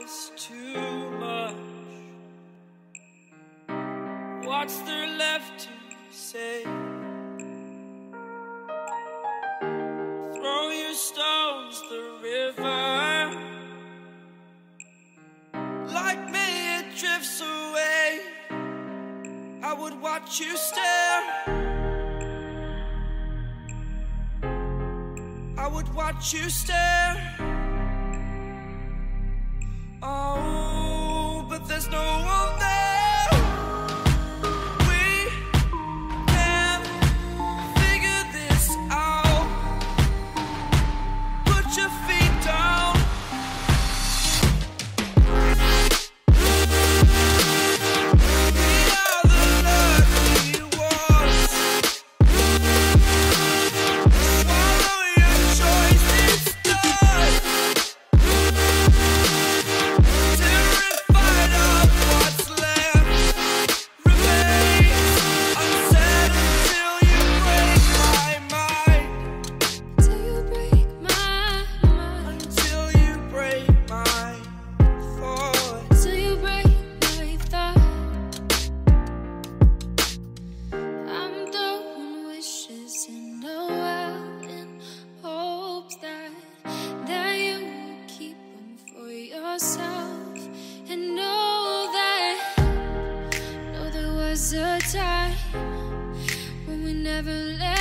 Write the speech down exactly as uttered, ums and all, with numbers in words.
is too much. What's there left to say? Throw your stones the river. Like me it drifts away. I would watch you stare. I would watch you stare. Oh, but there's no one there. And know that, know there was a time when we never let